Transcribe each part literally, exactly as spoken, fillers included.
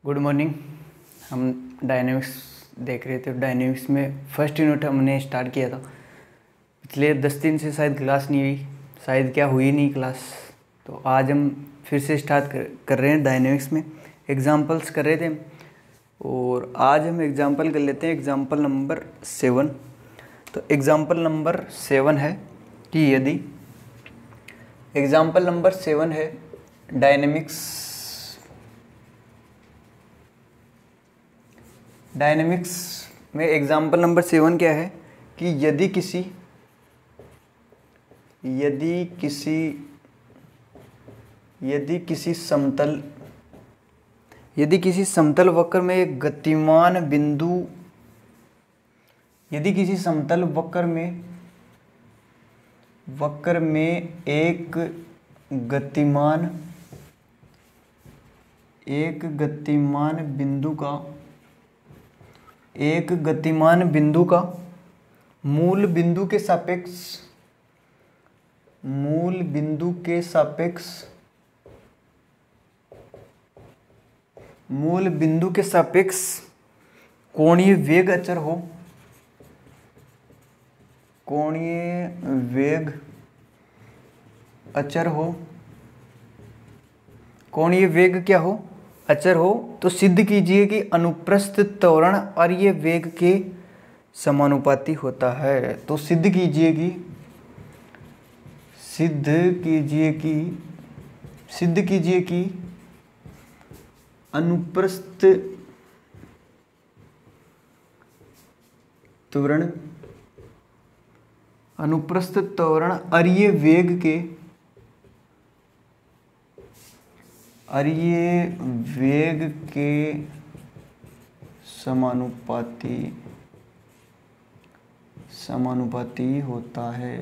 Good morning. हम dynamics देख रहे थे। डायनेमिक्स में फर्स्ट यूनिट हमने स्टार्ट किया था। पिछले दस दिन से शायद क्लास नहीं हुई, शायद क्या हुई नहीं क्लास। तो आज हम फिर से स्टार्ट कर, कर रहे हैं। डायनेमिक्स में एग्जांपल्स कर रहे थे और आज हम एग्जांपल कर लेते हैं। Example number seven. तो एग्जांपल नंबर सेवन है कि यदि एग्जांपल नंबर सेवन है डायनेमिक्स डायनेमिक्स में एग्जाम्पल नंबर सेवन क्या है कि यदि किसी यदि किसी यदि किसी समतल यदि किसी समतल वक्र में एक गतिमान बिंदु यदि किसी समतल वक्र में वक्र में एक गतिमान एक गतिमान बिंदु का एक गतिमान बिंदु का मूल बिंदु के सापेक्ष मूल बिंदु के सापेक्ष मूल बिंदु के सापेक्ष कोणीय वेग अचर हो कोणीय वेग अचर हो कोणीय वेग क्या हो अचर हो तो सिद्ध कीजिए कि अनुप्रस्थ त्वरण अरीय वेग के समानुपाती होता है। तो सिद्ध कीजिए कि सिद्ध कीजिए कि सिद्ध कीजिए कि अनुप्रस्थ त्वरण अनुप्रस्थ त्वरण अरीय वेग के अरीय वेग के समानुपाती समानुपाती होता है।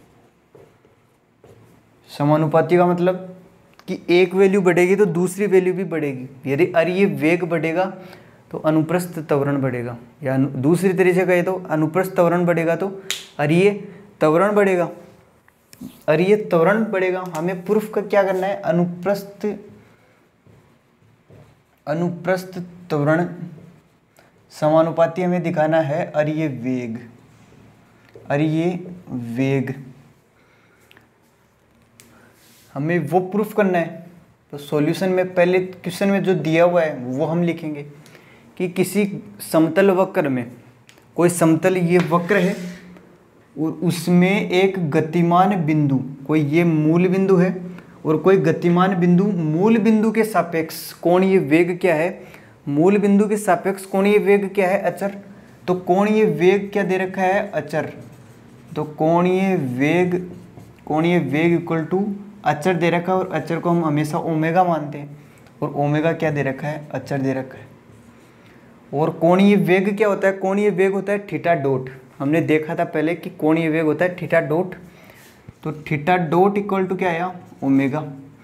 समानुपाती का मतलब कि एक वैल्यू बढ़ेगी तो दूसरी वैल्यू भी बढ़ेगी। यदि अरीय वेग बढ़ेगा तो अनुप्रस्थ त्वरण बढ़ेगा, या दूसरी तरीके से कहे तो अनुप्रस्थ त्वरण बढ़ेगा तो अरीय त्वरण बढ़ेगा अरीय त्वरण बढ़ेगा। हमें प्रूफ का क्या करना है? अनुप्रस्थ अनुप्रस्थ त्वरण समानुपाती हमें दिखाना है अरीय वेग अरीय वेग हमें वो प्रूफ करना है। तो सॉल्यूशन में पहले क्वेश्चन में जो दिया हुआ है वो हम लिखेंगे कि किसी समतल वक्र में कोई समतल ये वक्र है और उसमें एक गतिमान बिंदु, कोई ये मूल बिंदु है और कोई गतिमान बिंदु, मूल बिंदु के सापेक्ष कोणीय वेग क्या है? मूल बिंदु के सापेक्ष कोणीय वेग क्या है? अचर। तो कोणीय वेग क्या दे रखा है? अचर। तो कोणीय वेग कोणीय वेग इक्वल टू अचर दे रखा है और अचर को हम हमेशा ओमेगा मानते हैं और ओमेगा क्या दे रखा है? अचर दे रखा है। और कोणीय वेग क्या होता है? कोणीय वेग होता है थीटा डॉट। हमने देखा था पहले कि कोणीय वेग होता है थीटा डॉट। तो थीटा डॉट इक्वल टू क्या आया? ओमेगा।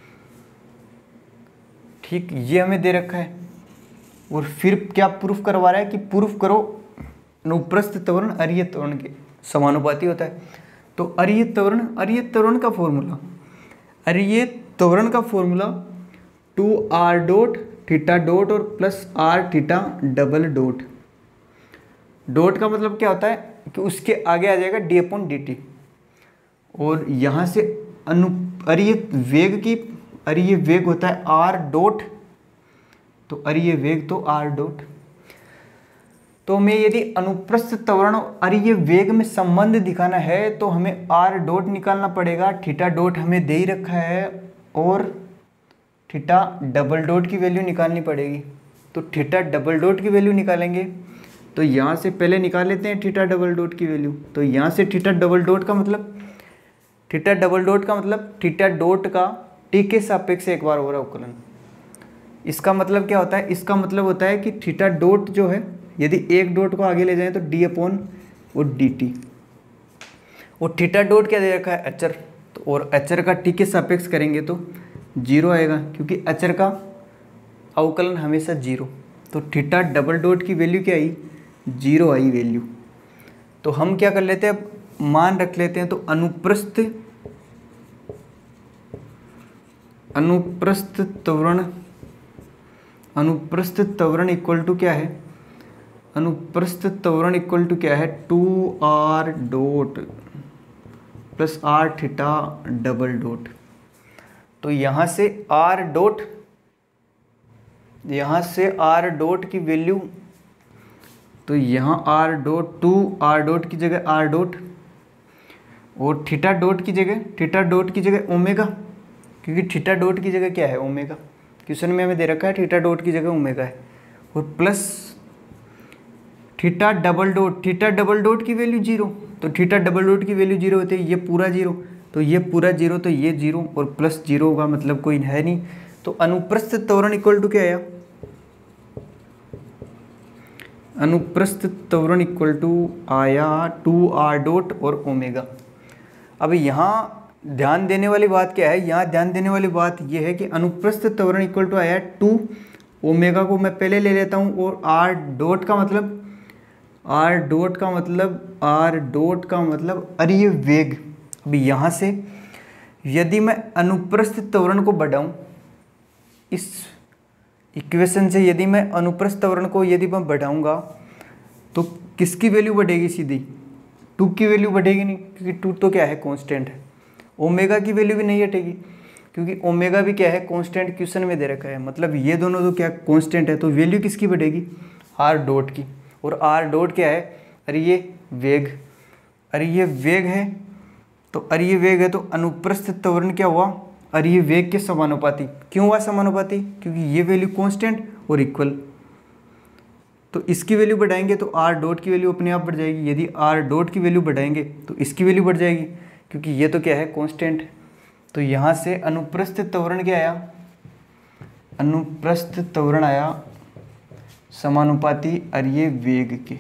ठीक, ये हमें दे रखा है। और फिर क्या प्रूफ करवा रहा है कि प्रूफ करो अनुप्रस्थ त्वरण अरीय त्वरण के समानुपाती होता है। तो अरीय त्वरण अरीय त्वरण का फॉर्मूला अरीय त्वरण का formula two are dot theta dot और plus are theta double dot. Dot का मतलब क्या होता है कि उसके आगे आ जाएगा डी अपॉन डी टी। और यहाँ से अनु अरीय वेग की अरीय वेग होता है आर डॉट। तो अरीय वेग तो आर डॉट। तो हमें यदि अनुप्रस्थ त्वरण और अरीय वेग में संबंध दिखाना है तो हमें आर डॉट निकालना पड़ेगा। थीटा डॉट हमें दे ही रखा है और थीटा डबल डॉट की वैल्यू निकालनी पड़ेगी। तो थीटा डबल डॉट की वैल्यू निकालेंगे तो यहाँ से पहले निकाल लेते हैं थीटा डबल डॉट की वैल्यू। तो यहाँ से थीटा डबल डॉट का मतलब थीटा डबल डॉट का मतलब थीटा डॉट का टी के सापेक्ष एक बार हो रहा अवकलन। इसका मतलब क्या होता है? इसका मतलब होता है कि थीटा डॉट जो है, यदि एक डॉट को आगे ले जाएं तो डी अपॉन और डी टी। और थीटा डॉट क्या दे रखा है? अचर। तो और अचर का टी के सापेक्ष करेंगे तो जीरो आएगा क्योंकि अचर का अवकलन हमेशा जीरो। तो थीटा डबल डॉट की वैल्यू क्या आई? Zero I value. तो हम क्या कर लेते हैं, अब मान रख लेते हैं। तो अनुप्रस्थ अनुप्रस्थ त्वरण अनुप्रस्थ त्वरण इक्वल टू क्या है, अनुप्रस्थ त्वरण इक्वल टू क्या है, two are dot plus are theta double dot. तो यहाँ से आर डॉट, यहाँ से आर डॉट की वैल्यू, तो यहाँ R dot, two are dot की जगह आर डॉट, और थीटा डॉट की जगह, थीटा डॉट की जगह ओमेगा, क्योंकि थीटा डॉट की जगह क्या है, ओमेगा। क्वेश्चन में हमें दे रखा है थीटा डॉट की जगह ओमेगा है, और plus theta double dot, theta double dot की वैल्यू जीरो, तो थीटा डबल डॉट की वैल्यू जीरो होती है, ये पूरा जीरो, तो ये पूरा जीरो, तो ये जीरो और प्लस जीरो होगा, मतलब कोई है नहीं। तो अनुप्रस्थ त्वरण इक्वल टू क्या आया, अनुप्रस्थ त्वरण इक्वल टू आया टू आर डॉट और ओमेगा। अब यहाँ ध्यान देने वाली बात क्या है, यहाँ ध्यान देने वाली बात यह है कि अनुप्रस्थ त्वरण इक्वल टू आया टू, ओमेगा को मैं पहले ले लेता हूँ, और आर डॉट का मतलब, आर डॉट का मतलब, आर डॉट का मतलब अरे वेग। अब यहाँ से यदि मैं अनुप्रस्थ त्वरण को बढ़ाऊँ, इस इक्वेशन से यदि मैं अनुप्रस्थ त्वरण को यदि मैं बढ़ाऊँगा तो किसकी वैल्यू बढ़ेगी, सीधी टू की वैल्यू बढ़ेगी नहीं, क्योंकि टू तो क्या है, कांस्टेंट है। ओमेगा की वैल्यू भी नहीं हटेगी, क्योंकि ओमेगा भी क्या है, कांस्टेंट क्वेश्चन में दे रखा है, मतलब ये दोनों तो क्या कांस्टेंट है, तो वैल्यू किसकी बढ़ेगी, आर डॉट की। और आर डॉट क्या है, अरे ये वेग, अरे ये वेग है, तो अरे ये वेग है, तो अनुप्रस्थ त्वरण क्या हुआ, अरे ये वेग के समानुपाती। क्यों हुआ समानुपाती, क्योंकि ये वैल्यू कांस्टेंट और इक्वल, तो इसकी वैल्यू बढ़ाएंगे तो आर डॉट की वैल्यू अपने आप बढ़ जाएगी। यदि आर डॉट की वैल्यू बढ़ाएंगे तो इसकी वैल्यू बढ़ जाएगी, क्योंकि ये तो क्या है, कांस्टेंट। तो यहाँ से अनुप्रस्थ त्वरण क्या आया, अनुप्रस्थ त्वरण आया समानुपाती अरिय वेग के।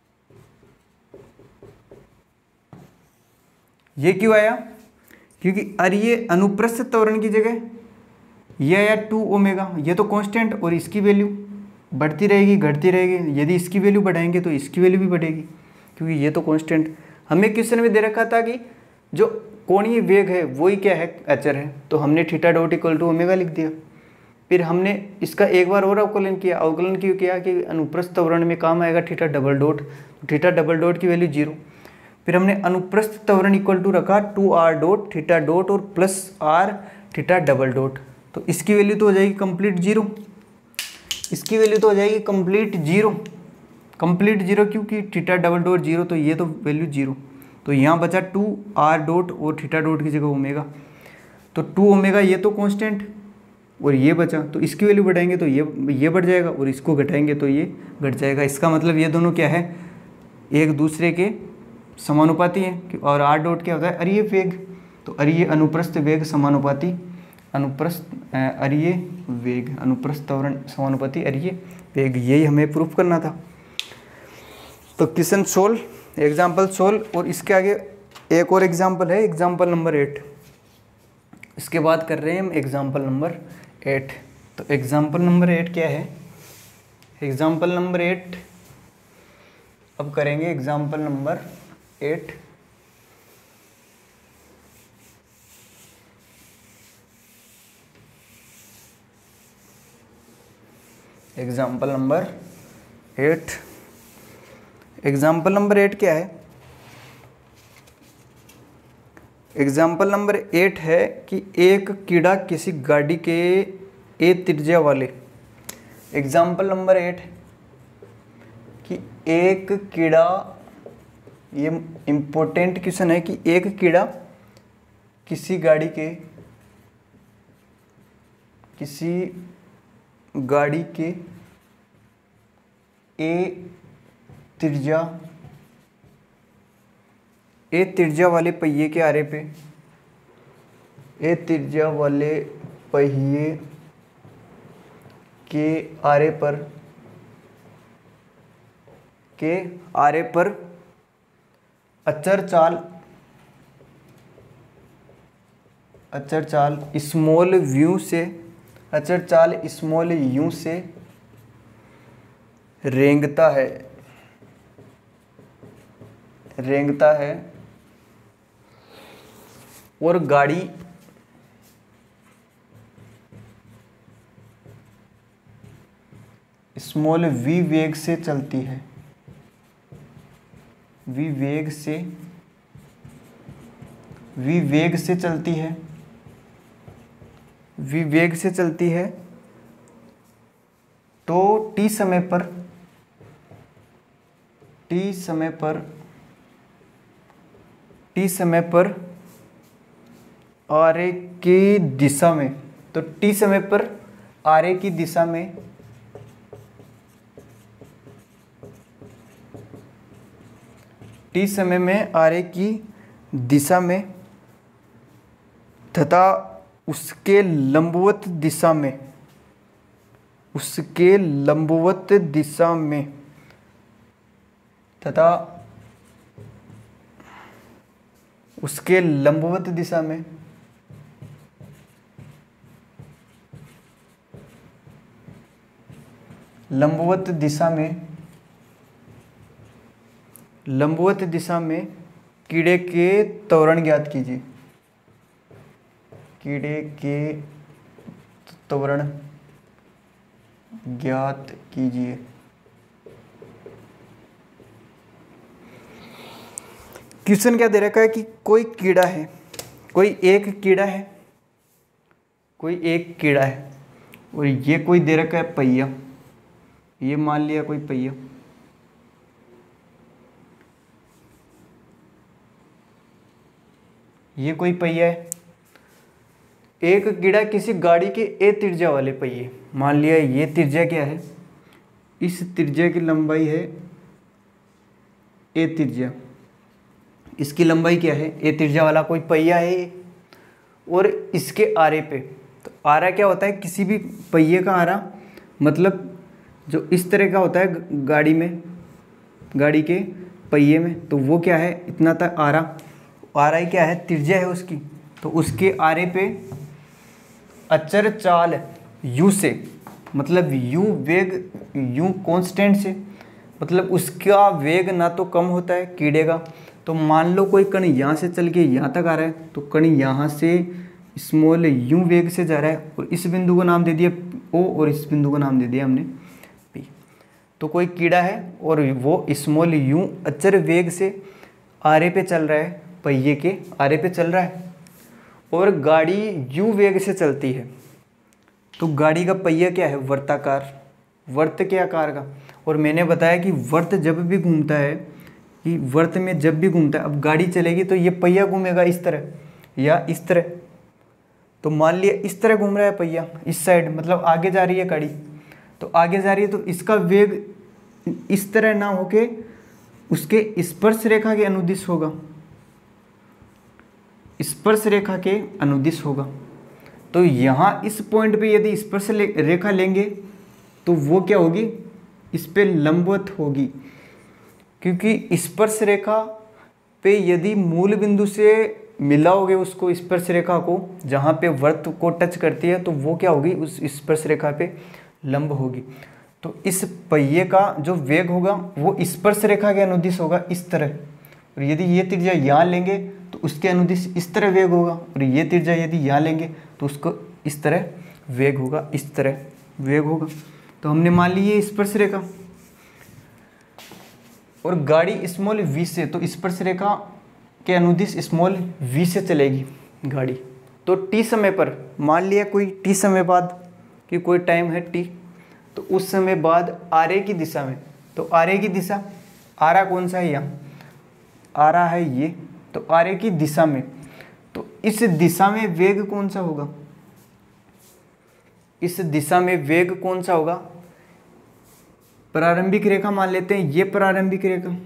ये क्यों आया, क्योंकि अरिय अनुप्रस्थ त्वरण की जगह ये आया टू ओमेगा, ये तो कांस्टेंट, और इसकी वैल्यू बढ़ती रहेगी घटती रहेगी। यदि इसकी वैल्यू बढ़ाएंगे तो इसकी वैल्यू भी बढ़ेगी, क्योंकि ये तो कांस्टेंट। हमें क्वेश्चन में दे रखा था कि जो कोणीय वेग है वही क्या है, अचर है, तो हमने theta dot equal to omega लिख दिया। फिर हमने इसका एक बार और अवकलन किया, अवकलन क्यों किया कि अनुप्रस्थ त्वरण में काम आएगा theta double dot, theta double dot की वैल्यू जीरो। फिर हमने अनुप्रस्थ त्वरण इक्वल टू रखा two are dot theta dot और plus are theta double dot, तो इसकी वैल्यू तो हो जाएगी कंप्लीट जीरो, इसकी वैल्यू तो हो जाएगी कंप्लीट जीरो, कंप्लीट जीरो, क्योंकि थीटा डबल डॉट जीरो, तो ये तो वैल्यू जीरो। तो यहाँ बचा टू आर डॉट और थीटा डॉट की जगह ओमेगा, तो टू ओमेगा ये तो कांस्टेंट और ये बचा, तो इसकी वैल्यू बढ़ाएंगे तो ये ये बढ़ जाएगा और इसको घटाएंगे तो ये घट जाएगा। इसका मतलब ये दोनों क्या है, एक दूसरे के समानुपाती हैं। और आर डॉट क्या होता है, अरिय वेग, तो अरिय अनुप्रस्थ वेग समानुपाती अनुप्रस्थ अरिय वेग, अनुप्रस्थ त्वरण समानुपाती अरिय वेग, यही हमें प्रूफ करना था। तो क्वेश्चन सोल्व, एग्जाम्पल सोल्व, और इसके आगे एक और एग्जाम्पल है, एग्जाम्पल नंबर एट। इसके बाद कर रहे हैं हम एग्जाम्पल नंबर एट। तो एग्जाम्पल नंबर एट क्या है, एग्जाम्पल नंबर एट अब करेंगे example number eight. Example number eight, example number eight क्या है, एग्जाम्पल नंबर एट है कि एक कीड़ा किसी गाड़ी के ए त्रिज्या वाले, एग्जाम्पल नंबर एट कि एक कीड़ा, ये इम्पोर्टेंट क्वेश्चन है कि एक कीड़ा किसी गाड़ी के किसी गाड़ी के ए त्रिज्या ए त्रिज्या वाले पहिए के आरे पे ए त्रिज्या वाले पहिए के आरे पर के आरे पर अचर चाल अचर चाल स्मॉल व्यू से अचर चाल स्मॉल यू से रेंगता है रेंगता है और गाड़ी स्मॉल v वेग से चलती है, v वेग से v वेग से चलती है v वेग से चलती है तो t समय पर t समय पर t समय पर आरे की दिशा में, तो t समय पर आरे की दिशा में t समय में आरे की दिशा में तथा उसके लंबवत दिशा में उसके लंबवत दिशा में तथा उसके लंबवत दिशा में लंबवत दिशा में लंबवत दिशा में कीड़े के त्वरण ज्ञात कीजिए, कीड़े के त्वरण ज्ञात कीजिए। क्वेश्चन क्या दे रखा है कि कोई कीड़ा है, कोई एक कीड़ा है, कोई एक कीड़ा है और ये कोई दे रखा है पहिया, ये मान लिया कोई पहिया, ये कोई पहिया है। एक कीड़ा किसी गाड़ी के ए त्रिज्या वाले पहिए, मान लिया ये त्रिज्या क्या है, इस त्रिज्या की लंबाई है ए त्रिज्या, इसकी लंबाई क्या है, ए त्रिज्या वाला कोई पहिया है ये, और इसके आरे पे, तो आरा क्या होता है, किसी भी पहिए का आरा मतलब जो इस तरह का होता है गाड़ी में, गाड़ी के पहिए में, तो वो क्या है, इतना तक आरा, आरा ही क्या है, त्रिज्या है उसकी। तो उसके आरे पे अचर चाल u से, मतलब u वेग u कांस्टेंट से, मतलब उसका वेग ना तो कम होता है कीड़े का। तो मान लो कोई कण यहाँ से चल के यहाँ तक आ रहा है, तो कण यहाँ से स्मॉल u वेग से जा रहा है और इस बिंदु को नाम दे दिया o और इस बिंदु को नाम दे दिया हमने p। तो कोई कीड़ा है और वो स्मॉल u अचर वेग से आरे पे चल रहा है, पहिए के आरे पे चल रहा है और गाड़ी u वेग से चलती है। तो गाड़ी का पहिया क्या है, वर्ताकार, वर्त के आकार का। और मैंने बताया कि वर्त जब भी घूमता है, कि वर्त में जब भी घूमता है, अब गाड़ी चलेगी तो ये पहिया घूमेगा इस तरह या इस तरह। तो मान लिया इस तरह घूम रहा है पहिया, इस साइड, मतलब आगे जा रही है गाड़ी, तो आगे जा रही है, तो इसका वेग इस तरह ना होके उसके स्पर्श रेखा के अनुदिश होगा, स्पर्श रेखा के अनुदिश होगा। तो यहाँ इस पॉइंट पे यदि स्पर्श रेखा लेंगे तो वो क्या होगी, इस पे लंबवत होगी, क्योंकि स्पर्श रेखा पे यदि मूल बिंदु से मिलाओगे उसको, स्पर्श रेखा को जहाँ पे वर्त को टच करती है, तो वो क्या होगी, उस स्पर्श रेखा पे लंब होगी। तो इस पहिए का जो वेग होगा वो स्पर्श रेखा के अनुदिश होगा इस तरह, और यदि ये त्रिज्या यहाँ लेंगे तो उसके अनुदिश इस तरह वेग होगा, और ये त्रिज्या यदि यहाँ लेंगे तो उसको इस तरह वेग होगा, इस तरह वेग होगा। तो हमने मान ली ये स्पर्श रेखा, और गाड़ी स्मॉल v से, तो स्पर्श रेखा के अनुदिश स्मॉल v से चलेगी गाड़ी। तो t समय पर, मान लिया कोई t समय बाद कि कोई टाइम है t, तो उस समय बाद आरे की दिशा में, तो आरे की दिशा, आरा कौन सा है, यहाँ आरा है ये, तो आरे की दिशा में, तो इस दिशा में वेग कौन सा होगा, इस दिशा में वेग कौन सा होगा, प्रारंभिक रेखा मान लेते हैं, ये प्रारंभिक रेखा,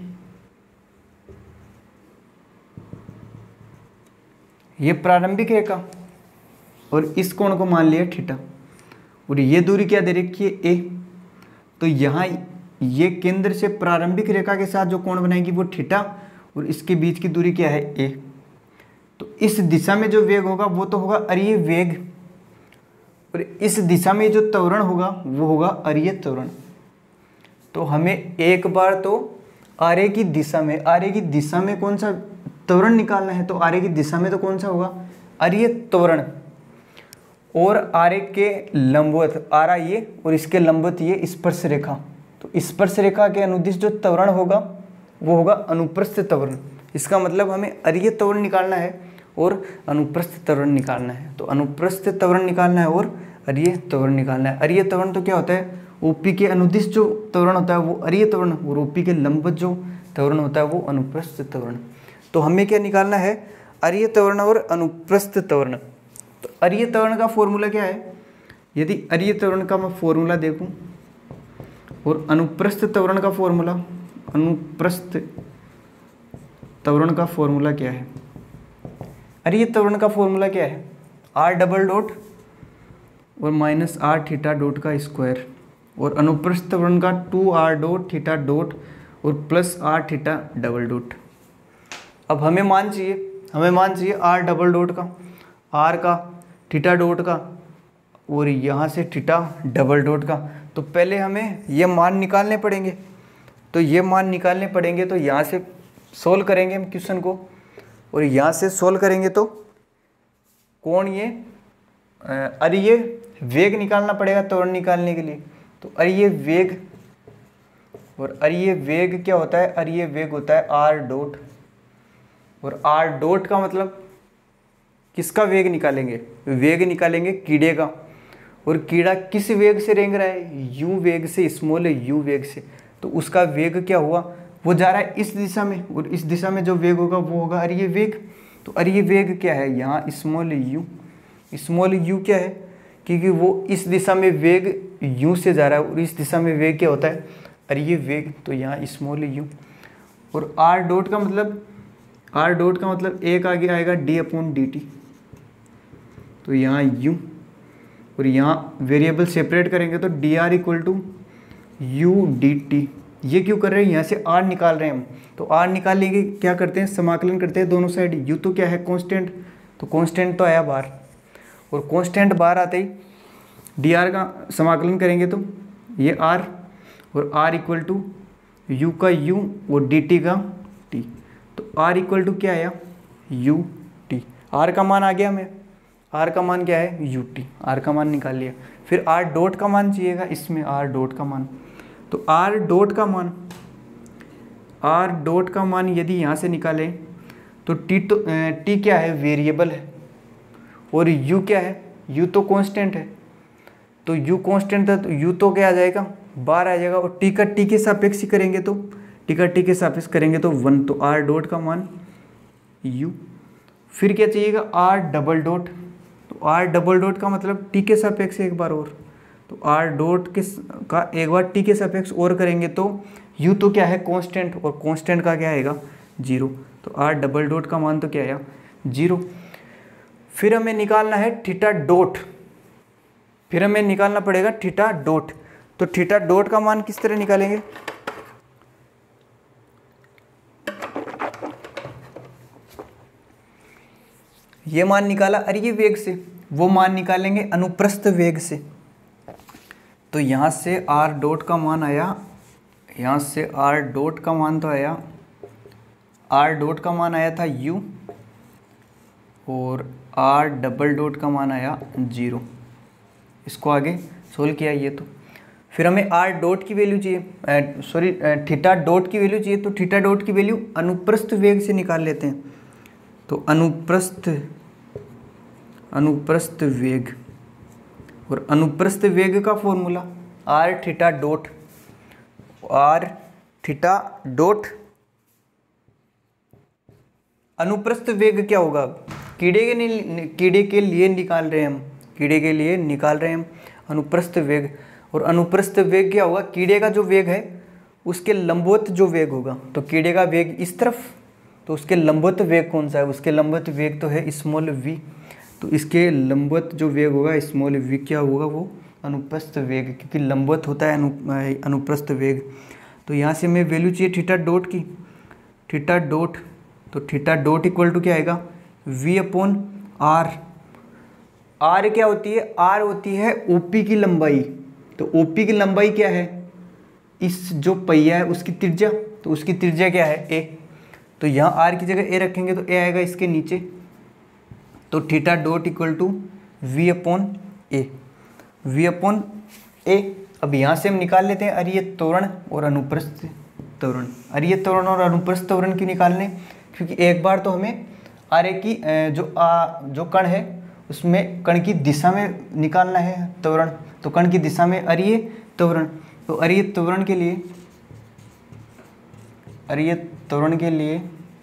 ये प्रारंभिक रेखा, और इस कोण को मान लिया थीटा, और ये दूरी क्या दे रखी है, ए। तो यहाँ ये केंद्र से प्रारंभिक रेखा के साथ जो कोण बनाएगी वो थीटा, और इसके बीच की दूरी क्या है, ए। तो इस दिशा में जो वेग होगा वो तो होगा अरीय वेग, और इस दिशा में जो त्वरण होगा वो होगा अरीय त्वरण। तो हमें एक बार तो आरे की दिशा में, आरे की दिशा में कौन सा त्वरण निकालना है, तो आरे की दिशा में तो कौन सा होगा, अरीय त्वरण। और आर ए के लंबवत, आर आई ये और इसके लंबवत ये स्पर्श रेखा। तो स्पर्श रेखा के अनुदिश जो त्वरण होगा वो होगा अनुप्रस्थ त्वरण। इसका मतलब हमें अरीय त्वरण निकालना है और अनुप्रस्थ त्वरण निकालना है। तो अनुप्रस्थ त्वरण निकालना है और अरीय त्वरण निकालना है। अरीय त्वरण तो क्या होता है, ओपी के अनुदिश जो त्वरण होता है वो अरीय त्वरण, और ओपी के लंबवत जो त्वरण होता है वो अनुप्रस्थ त्वरण। तो हमें क्या निकालना है, अरीय त्वरण और अनुप्रस्थ त्वरण। तो अरीय त्वरण का फॉर्मूला क्या है, यदि अरीय त्वरण का मैं फॉर्मूला देखूं और अनुप्रस्थ त्वरण का फॉर्मूला, अनुप्रस्थ त्वरण का फॉर्मूला क्या है, अरीय त्वरण का फॉर्मूला क्या है, आर डबल डॉट और माइनस आर थीटा डॉट का स्क्वायर, और अनुप्रस्थ त्वरण का two are dot theta dot और plus are theta double dot. अब हमें मान चाहिए, हमें मान चाहिए आर डबल डॉट का, आर का, थीटा डॉट का और यहाँ से थीटा डबल डॉट का। तो पहले हमें ये मान निकालने पड़ेंगे। तो ये मान निकालने पड़ेंगे तो यहाँ से सोल्व करेंगे हम क्वेश्चन को, और यहाँ से सोल्व करेंगे तो कौन ये अरीय वेग निकालना पड़ेगा त्वरण निकालने के लिए। तो अरीय वेग, और अरीय वेग क्या होता है, अरीय वेग होता है आर डॉट, और आर डॉट का मतलब किसका वेग निकालेंगे, वेग निकालेंगे कीड़े का। और कीड़ा किस वेग से रेंग रहा है, यू वेग से, स्मॉल यू वेग से। तो उसका वेग क्या हुआ, वो जा रहा है इस दिशा में, और इस दिशा में जो वेग होगा वो होगा अरीय वेग। तो अरीय वेग क्या है, यहाँ स्मॉल यू, स्मॉल यू क्या है, क्योंकि वो इस दिशा में वेग यू से जा रहा है और इस दिशा में वेग क्या होता है, अरीय वेग। तो यहाँ स्मॉल यू, और आर डॉट का मतलब, आर डॉट का मतलब एक आगे आएगा डी अपॉन डी टी। तो यहाँ यू, और यहाँ वेरिएबल सेपरेट करेंगे तो D R equal to u D T. ये क्यों कर रहे हैं, यहाँ से आर निकाल रहे हैं हम। तो आर निकालेंगे, क्या करते हैं, समाकलन करते हैं दोनों साइड। यू तो क्या है, कांस्टेंट, तो कांस्टेंट तो आया बाहर, और कांस्टेंट बाहर आते ही डी आर का समाकलन करेंगे तो ये आर, और आर इक्वल टू यू का यू और डी टी का टी। तो आर इक्वल टू क्या आया, यू टी। आर का मान आ गया हमें, आर का मान क्या है, यू टी, आर का मान निकाल लिया। फिर आर डॉट का मान चाहिएगा इसमें, आर डॉट का मान। तो आर डॉट का मान, आर डॉट का मान यदि यहाँ से निकालें तो टी तो टी क्या है, वेरिएबल है, और यू क्या है, यू तो कांस्टेंट है। तो यू कांस्टेंट है तो यू तो क्या आ जाएगा, बार आ जाएगा, और टी का टी के सापेक्ष करेंगे तो टी का टी के सापेक्ष करेंगे तो वन। तो आर डॉट का मान यू। फिर क्या चाहिएगा, आर डबल डॉट। तो आर डबल डॉट का मतलब टी के सापेक्ष एक बार और, तो आर डॉट के का एक बार टी के सापेक्ष और करेंगे तो यू तो क्या है, कांस्टेंट, और कांस्टेंट का क्या आएगा, जीरो। तो आर डबल डॉट का मान तो क्या आया, जीरो। फिर हमें निकालना है थीटा डॉट, फिर हमें निकालना पड़ेगा थीटा डॉट। तो थीटा डॉट का मान किस तरह निकालेंगे, ये मान निकाला अरीय वेग से, वो मान निकालेंगे अनुप्रस्थ वेग से। तो यहाँ से आर डॉट का मान आया, यहाँ से आर डॉट का मान तो आया, आर डॉट का मान आया था यू, और आर डबल डॉट का मान आया जीरो। इसको आगे सोल्व किया ये तो। फिर हमें आर डॉट की वैल्यू चाहिए, सॉरी थीटा डॉट की वैल्यू चाहिए। तो थीटा डॉट की वैल्यू अनुप्रस्थ वेग से निकाल लेते हैं। तो अनुप्रस्थ, अनुप्रस्थ वेग, और अनुप्रस्थ वेग का formula R theta dot, R theta dot. अनुप्रस्थ वेग क्या होगा, कीड़े के लिए, कीड़े के लिए निकाल रहे हैं हम, कीड़े के लिए निकाल रहे हैं हम अनुप्रस्थ वेग। और अनुप्रस्थ वेग क्या होगा, कीड़े का जो वेग है उसके लंबवत जो वेग होगा। तो कीड़े का वेग इस तरफ, तो उसके लंबवत वेग कौन सा है, उसके लंबवत वेग तो है स्मॉल वी। तो इसके लंबवत जो वेग होगा स्मॉल वी क्या होगा, वो अनुप्रस्थ वेग, क्योंकि लंबवत होता है अनु अनुप्रस्थ वेग। तो यहाँ से हमें वैल्यू चाहिए थीटा डॉट की, थीटा डॉट। तो थीटा डॉट इक्वल टू क्या आएगा, वी अपॉन आर। आर क्या होती है, आर होती है ओपी की लंबाई। तो ओपी की लंबाई क्या है, इस जो पहिया है उसकी त्रिज्या, तो उसकी त्रिज्या क्या है, ए। तो यहाँ आर की जगह ए रखेंगे तो ए आएगा इसके नीचे। तो theta dot equal to V upon A, v upon A. अब यहाँ से हम निकाल लेते हैं अरीय त्वरण और अनुप्रस्थ त्वरण। अरीय त्वरण और अनुप्रस्थ त्वरण क्यों निकालने, क्योंकि एक बार तो हमें आरे की जो आ, जो कण है उसमें कण की दिशा में निकालना है त्वरण, तो कण की दिशा में अरीय त्वरण। तो अरीय त्वरण के लिए अरीय त्वरण के लिए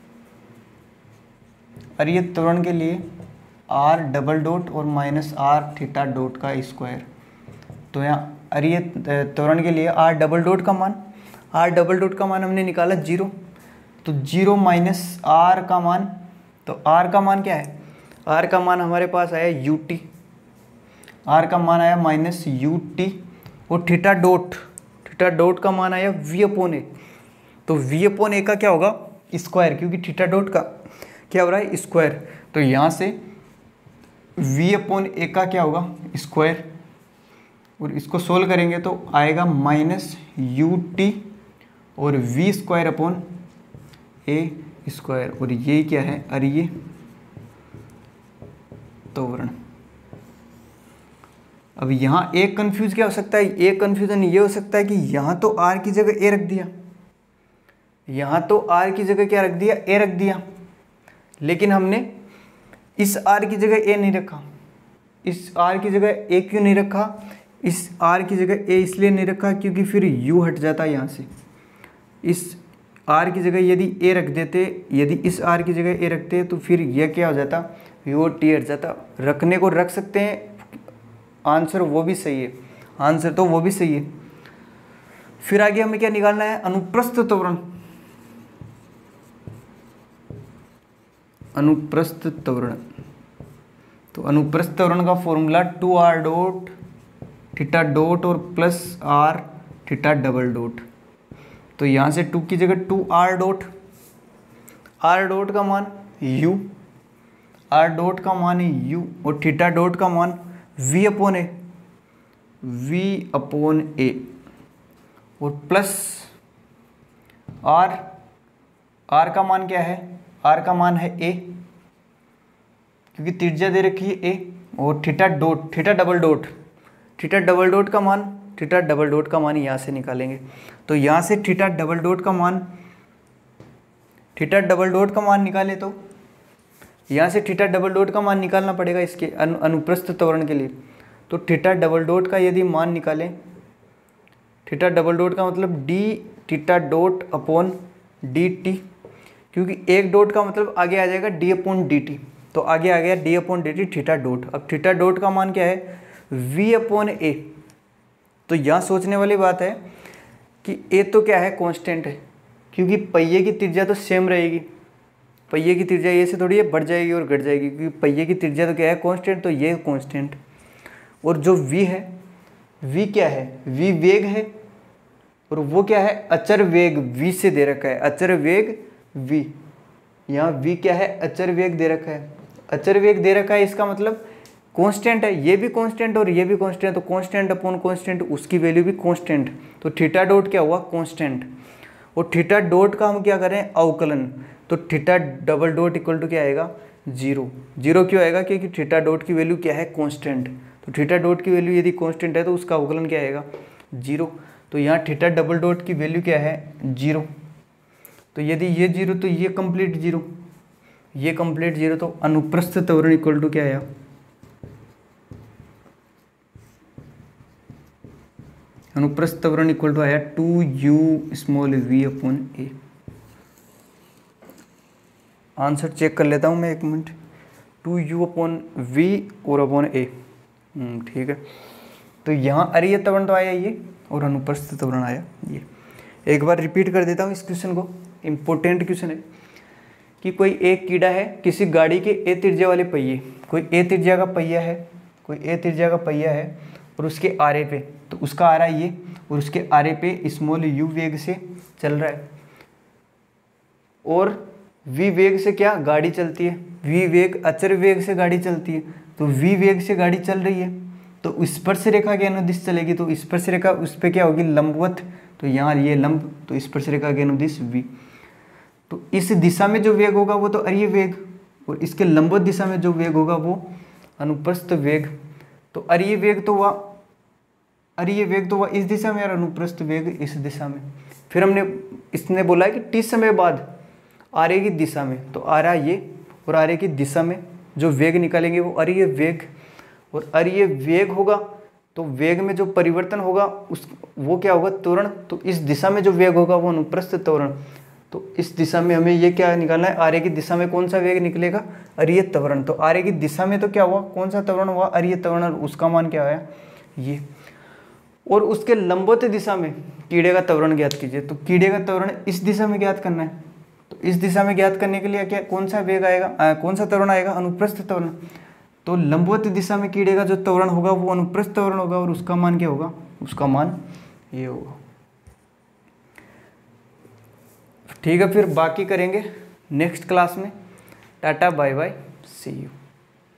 अरीय त्वरण के लिए आर डबल डॉट और माइनस आर थीटा डॉट का स्क्वायर। तो यहाँ अरीय त्वरण के लिए आर डबल डॉट का मान आर डबल डॉट का मान हमने निकाला जीरो, तो जीरो माइनस आर का मान, तो आर का मान क्या है, आर का मान हमारे पास आया यू टी, आर का मान आया माइनस यू टी, और थीटा डॉट थीटा डॉट का मान आया वी अपॉन ए। तो वी अपॉन ए का क्या होगा, स्क्वायर, क्योंकि थीटा डॉट का क्या हो रहा है, स्क्वायर। तो यहाँ से वी अपॉन ए का क्या होगा, स्क्वायर, और इसको सोल्व करेंगे तो आएगा माइनस यू टी और v square upon a square, और ये क्या है, अरीय त्वरण। अब यहाँ एक कंफ्यूज क्या हो सकता है, एक कंफ्यूजन ये हो सकता है कि यहाँ तो आर की जगह ए रख दिया, यहाँ तो आर की जगह क्या रख दिया, ए रख दिया, लेकिन हमने इस आर की जगह ए नहीं रखा। इस आर की जगह ए क्यों नहीं रखा, इस आर की जगह ए इसलिए नहीं रखा क्योंकि फिर यू हट जाता है यहाँ से। इस आर की जगह यदि ए रख देते, यदि इस आर की जगह ए रखते तो फिर यह क्या हो जाता, यू टी हट जाता। रखने को रख सकते हैं, आंसर वो भी सही है, आंसर तो वो भी सही है। फिर आगे हमें क्या निकालना है, अनुप्रस्थ त्वरण। अनुप्रस्थ त्वरण, तो अनुप्रस्थ त्वरण का formula two are dot theta dot और plus are theta double dot. तो यहाँ से टू की जगह two are dot, r dot का मान यू, आर डॉट का मान है यू, और थीटा डॉट का मान v upon a, v upon a, और प्लस आर, आर का मान क्या है, आर का मान है ए, क्योंकि त्रिज्या दे रखी है ए, और theta dot theta double dot theta double dot का मान, थीटा डबल डॉट का मान यहाँ से निकालेंगे। तो यहाँ से थीटा डबल डॉट का मान, थीटा डबल डॉट का मान निकाले तो यहाँ से थीटा डबल डॉट का मान निकालना पड़ेगा इसके अनु अनुप्रस्थ त्वरण के लिए। तो थीटा डबल डॉट का यदि मान निकालें, थीटा डबल डॉट का मतलब d theta dot upon d t, क्योंकि एक डॉट का मतलब आगे आ जाएगा डी अपॉन डी टी, तो आगे आ गया d upon d t theta dot. अब थीटा डॉट का मान क्या है, वी अपॉन ए। तो यहाँ सोचने वाली बात है कि ए तो क्या है, कांस्टेंट है, क्योंकि पहिए की त्रिज्या तो सेम रहेगी, पहिए की त्रिज्या ये से थोड़ी है बढ़ जाएगी और घट जाएगी, क्योंकि पहिए की त्रिज्या तो क्या है, कांस्टेंट, तो ये कांस्टेंट। और जो v है, v क्या है, v वेग है, और वो क्या है, अचर वेग v से दे रखा है, अचर वेग v। यहाँ v क्या है, अचर वेग दे रखा है, अचर वेग दे रखा है, इसका मतलब कांस्टेंट है, ये भी कांस्टेंट और ये भी कांस्टेंट, तो कांस्टेंट अपॉन कांस्टेंट, उसकी वैल्यू भी कांस्टेंट। तो थीटा डॉट क्या हुआ, कांस्टेंट, और थीटा डॉट का हम क्या करें, अवकलन। तो theta double dot equal to क्या आएगा, जीरो। जीरो क्यों आएगा, क्योंकि थीटा डॉट की वैल्यू क्या है, कांस्टेंट। तो थीटा डॉट की वैल्यू यदि कांस्टेंट है तो उसका अवकलन क्या आएगा, जीरो। तो यहाँ थीटा डबल डॉट की वैल्यू क्या है, जीरो। तो यदि ये जीरो तो ये कंप्लीट जीरो, ये कंप्लीट जीरो, तो अनुप्रस्थ त्वरण इक्वल टू क्या आया, अनुप्रस्थ त्वरण इक्वल टू आया two u small v upon a. Answer check कर लेता हूँ मैं एक minute, two u upon v और अपॉन ए, ठीक है। तो यहाँ अरीय त्वरण तो आया ये, और अनुप्रस्थ त्वरण आया ये। एक बार रिपीट कर देता हूँ इस क्वेश्चन को, इम्पोर्टेंट क्वेश्चन है कि कोई एक कीड़ा है किसी गाड़ी के ए त्रिज्या वाले पहिए, कोई ए त्रिज्या का पहिया है, कोई ए त्रिज्या का पहिया है, और उसके आरे पे, तो उसका आरा ये, और उसके आरे पे स्मॉल यू वेग से चल रहा है, और वी वेग से क्या गाड़ी चलती है, वी वेग अचर वेग से गाड़ी चलती है। तो वी वेग से गाड़ी चल रही है तो स्पर्श रेखा के अनुदिश चलेगी, तो स्पर्श रेखा उस पर क्या होगी, लंबवत। तो यहाँ ये लंब, तो स्पर्श रेखा के अनुदिश वी। तो इस दिशा में जो वेग होगा वो तो अरीय वेग, और इसके लंबवत दिशा में जो वेग होगा वो अनुप्रस्थ वेग। तो अरीय वेग तो हुआ अरीय वेग तो हुआ इस दिशा में और अनुप्रस्थ वेग इस दिशा में। फिर हमने इसने बोला है कि टी समय बाद आर्य की दिशा में, तो आ रहा ये और आर्य की दिशा में जो वेग निकालेंगे वो अरीय वेग, और अरीय वेग होगा तो वेग में जो परिवर्तन होगा उस वो क्या होगा, त्वरण। तो इस दिशा में जो वेग होगा वो अनुप्रस्थ त्वरण। तो इस दिशा में हमें ये क्या निकालना है, आर्य की दिशा में कौन सा वेग निकलेगा, अरीय त्वरण। तो आर्य की दिशा में तो क्या हुआ, कौन सा त्वरण हुआ, अरीय त्वरण, और उसका मान क्या आया ये। और उसके लंबवत दिशा में कीड़े का त्वरण ज्ञात कीजिए। तो कीड़े का त्वरण इस दिशा में ज्ञात करना है। तो इस दिशा में ज्ञात करने के लिए क्या कौन सा वेग आएगा, आ, कौन सा त्वरण आएगा, अनुप्रस्थ त्वरण। तो लंबवत दिशा में कीड़े का जो त्वरण होगा वो अनुप्रस्थ त्वरण होगा, और उसका मान क्या होगा, उसका मान ये होगा। ठीक है, फिर बाकी करेंगे नेक्स्ट क्लास में। Tata bye bye, see you.